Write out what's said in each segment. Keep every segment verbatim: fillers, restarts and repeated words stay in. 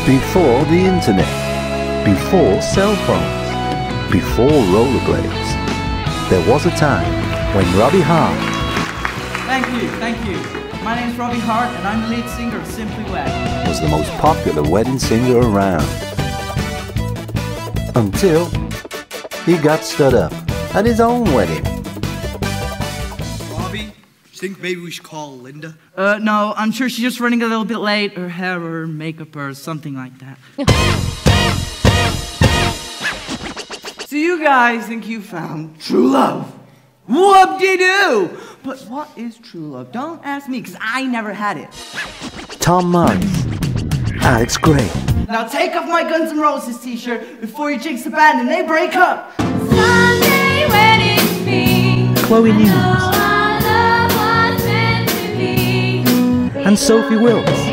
Before the internet, before cell phones, before rollerblades, there was a time when Robbie Hart... Thank you, thank you. My name's Robbie Hart and I'm the lead singer of Simply Wed. ...was the most popular wedding singer around. Until he got stood up at his own wedding. Robbie, you think maybe we should call Linda? Uh, no, I'm sure she's just running a little bit late. Her hair or her makeup or something like that. So you guys think you found true love? Whoop-de-doo! But what is true love? Don't ask me, because I never had it. Tom Morris, Alex Gray. Now take off my Guns N' Roses t-shirt before you jinx the band and they break up. Sunday wedding me. Chloe News. Our love was meant to be. And Sophie Wilkes.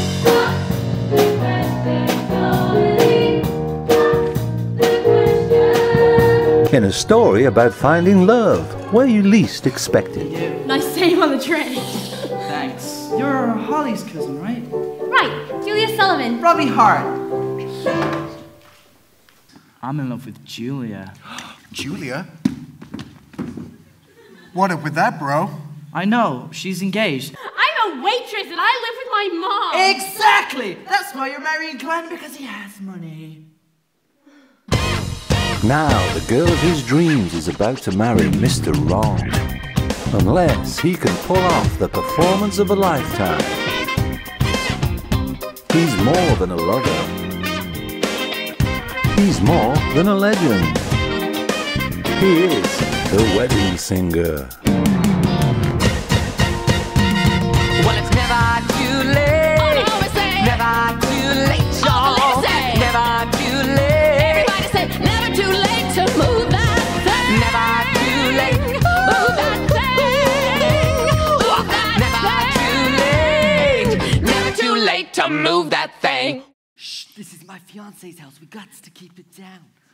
In a story about finding love where you least expect it. Nice save on the train. Thanks. You're Holly's cousin, right? Right, Julia Sullivan. Robbie Hart. I'm in love with Julia. Julia? What up with that, bro? I know, she's engaged. I'm a waitress and I live with my mom. Exactly! That's why you're marrying Glenn, because he has money. Now the girl of his dreams is about to marry Mister Wrong. Unless he can pull off the performance of a lifetime. He's more than a lover. He's more than a legend. He is the wedding singer. Well, it's never too late. Oh, no, we say. Never too late, y'all. Oh, we say. Never too late. Everybody say, never too late to move that thing. Never too late. Move that thing. Move that Never too late. Never too late to move that thing. Shh, this is my fiance's house. We got to keep it down.